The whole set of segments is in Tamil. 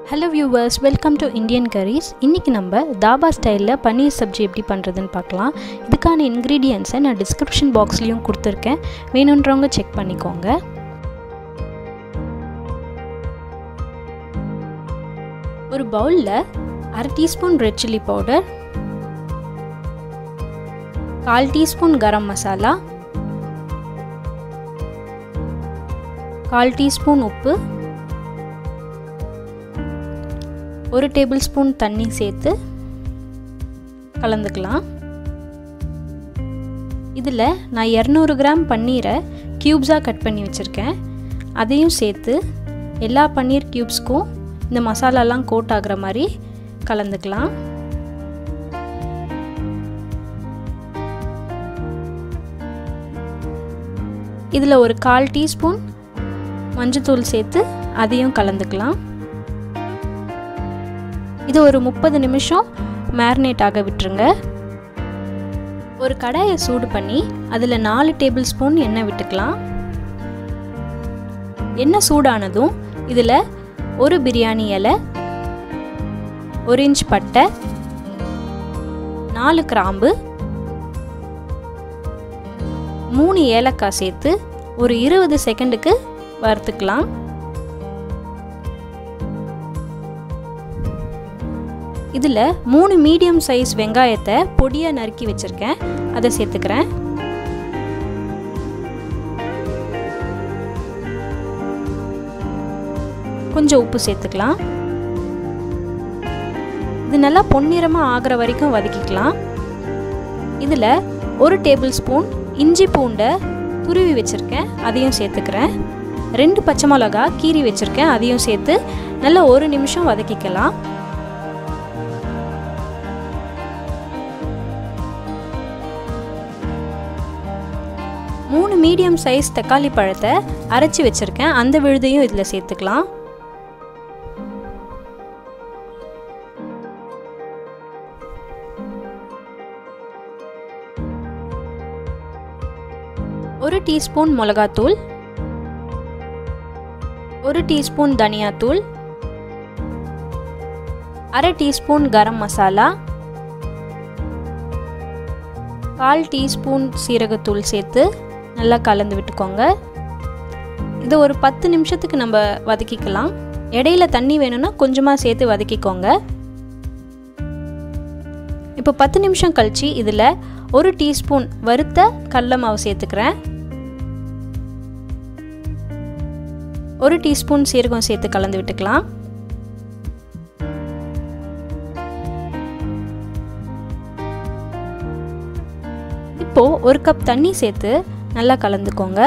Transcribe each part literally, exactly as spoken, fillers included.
Hello viewers, welcome to Indian Curries. இன்னைக்கு நம்ம தாபா ஸ்டைல்ல பன்னீர் சப்ஜி எப்படி பண்றதுன்னு பார்க்கலாம். இதுக்கான ingredients நான் description boxலயும் கொடுத்திருக்கேன். வேணும்ன்றவங்க செக் பண்ணிக்கோங்க. ஒரு பவுல்ல அரை டீஸ்பூன் ரெட் சில்லி பவுடர், கால் டீஸ்பூன் கரம் மசாலா, கால் டீஸ்பூன் உப்பு, ஒரு டேபிள் ஸ்பூன் தண்ணி சேர்த்து கலந்துக்கலாம். இதில் நான் இரநூறு கிராம் பன்னீரை க்யூப்ஸாக கட் பண்ணி வச்சுருக்கேன். அதையும் சேர்த்து எல்லா பன்னீர் க்யூப்ஸ்க்கும் இந்த மசாலாலாம் கோட் ஆகிற மாதிரி கலந்துக்கலாம். இதில் ஒரு கால் டீஸ்பூன் மஞ்சத்தூள் சேர்த்து அதையும் கலந்துக்கலாம். இது ஒரு முப்பது நிமிஷம் மேரினேட் ஆக விட்டுருங்க. ஒரு கடாயை சூடு பண்ணி அதில் நாலு டேபிள் ஸ்பூன் எண்ணெய் விட்டுக்கலாம். எண்ணெய் சூடானதும் இதில் ஒரு பிரியாணி இலை, ஒரு இன்ச் பட்டை, நாலு கிராம்பு, மூணு ஏலக்காய் சேர்த்து ஒரு இருபது செகண்டுக்கு வறுத்துக்கலாம். இதில் மூணு மீடியம் சைஸ் வெங்காயத்தை பொடியாக நறுக்கி வச்சுருக்கேன், அதை சேர்த்துக்கிறேன். கொஞ்சம் உப்பு சேர்த்துக்கலாம். இது நல்லா பொன்னிறமாக ஆகிற வரைக்கும் வதக்கிக்கலாம். இதில் ஒரு டேபிள் ஸ்பூன் இஞ்சி பூண்டை துருவி வச்சுருக்கேன், அதையும் சேர்த்துக்கிறேன். ரெண்டு பச்சை மிளகா கீறி வச்சுருக்கேன், அதையும் சேர்த்து நல்லா ஒரு நிமிஷம் வதக்கிக்கலாம். மூணு மீடியம் சைஸ் தக்காளி பழத்தை அரைச்சி வச்சுருக்கேன், அந்த விழுதையும் இதில் சேர்த்துக்கலாம். ஒரு டீஸ்பூன் மிளகாத்தூள், ஒரு டீஸ்பூன் தனியாத்தூள், அரை டீஸ்பூன் கரம் மசாலா, கால் டீஸ்பூன் சீரகத்தூள் சேர்த்து நல்லா கலந்து விட்டுக்கோங்க. இது ஒரு பத்து நிமிஷத்துக்கு நம்ம வதக்கிக்கலாம். இடையில தண்ணி வேணும்னா கொஞ்சமாக சேர்த்து வதக்கிக்கோங்க. இப்போ பத்து நிமிஷம் கழிச்சு இதில் ஒரு டீஸ்பூன் வறுத்த கடலை மாவு சேர்த்துக்கிறேன். ஒரு டீஸ்பூன் சீரகம் சேர்த்து கலந்து விட்டுக்கலாம். இப்போ ஒரு கப் தண்ணி சேர்த்து நல்லா கலந்துக்கோங்க.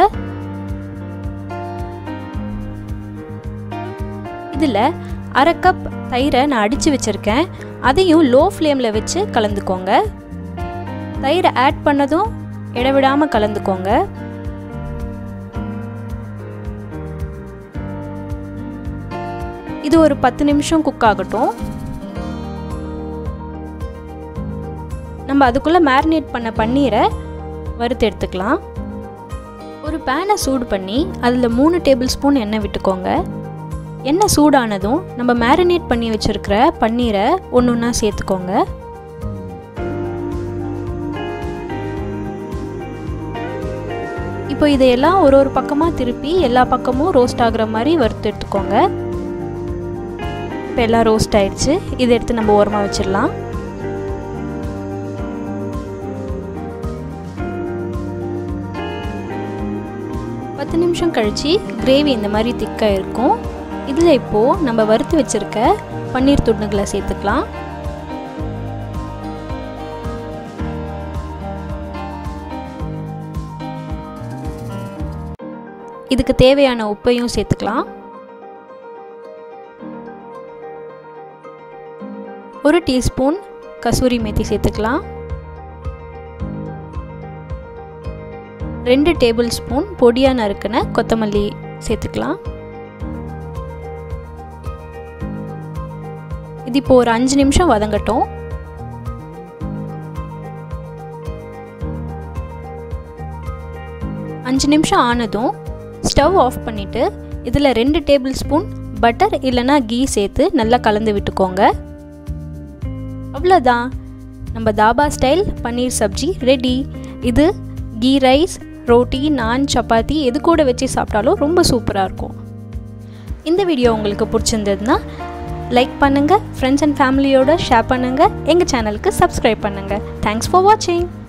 இதில் அரை கப் தயிரை நான் அடித்து வச்சுருக்கேன், அதையும் லோ ஃப்ளேமில் வச்சு கலந்துக்கோங்க. தயிரை ஆட் பண்ணதும் இடவிடாமல் கலந்துக்கோங்க. இது ஒரு பத்து நிமிஷம் குக் ஆகட்டும். நம்ம அதுக்குள்ளே மேரினேட் பண்ண பன்னீரை வறுத்து எடுத்துக்கலாம். ஒரு பேனை சூடு பண்ணி அதில் மூணு டேபிள் ஸ்பூன் எண்ணெய் விட்டுக்கோங்க. எண்ணெய் சூடானதும் நம்ம மேரினேட் பண்ணி வச்சுருக்கிற பன்னீரை ஒன்று ஒன்றா சேர்த்துக்கோங்க. இப்போ இதையெல்லாம் ஒரு ஒரு பக்கமாக திருப்பி எல்லா பக்கமும் ரோஸ்ட் ஆகுற மாதிரி வறுத்து எடுத்துக்கோங்க. இப்போ எல்லாம் ரோஸ்ட் ஆயிடுச்சு. இதை எடுத்து நம்ம ஓரமாக வச்சிடலாம். பத்து நிமிஷம் கழிச்சு கிரேவி இந்த மாதிரி திக்காக இருக்கும். இதில் இப்போது நம்ம வறுத்து வச்சுருக்க பன்னீர் துண்டுகளை சேர்த்துக்கலாம். இதுக்கு தேவையான உப்பையும் சேர்த்துக்கலாம். ஒரு டீஸ்பூன் கசூரி மேத்தி சேர்த்துக்கலாம். ரெண்டு டேபிள் ஸ்பூன் பொடியாக நறுக்கின கொத்தமல்லி சேர்த்துக்கலாம். இது இப்போ ஒரு அஞ்சு நிமிஷம் வதங்கட்டும். அஞ்சு நிமிஷம் ஆனதும் ஸ்டவ் ஆஃப் பண்ணிவிட்டு இதில் ரெண்டு டேபிள் ஸ்பூன் பட்டர் இல்லைனா கீ சேர்த்து நல்லா கலந்து விட்டுக்கோங்க. அவ்வளோதான், நம்ம தாபா ஸ்டைல் பன்னீர் சப்ஜி ரெடி. இது கீ ரைஸ், ரோட்டி, நான், சப்பாத்தி எது கூட வச்சு சாப்பிட்டாலும் ரொம்ப சூப்பராக இருக்கும். இந்த வீடியோ உங்களுக்கு பிடிச்சிருந்ததுன்னா லைக் பண்ணுங்கள், ஃப்ரெண்ட்ஸ் அண்ட் ஃபேமிலியோட ஷேர் பண்ணுங்கள், எங்கள் சேனலுக்கு சப்ஸ்கிரைப் பண்ணுங்கள். தேங்க்ஸ் ஃபார் வாட்சிங்.